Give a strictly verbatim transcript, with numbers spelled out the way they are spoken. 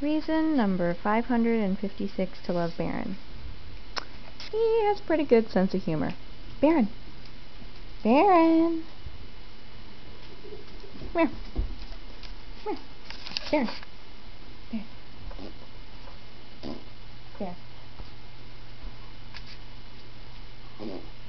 Reason number five hundred fifty-six to love Baron. He has a pretty good sense of humor. Baron! Baron! Come here. Come here. Baron. Baron. Baron.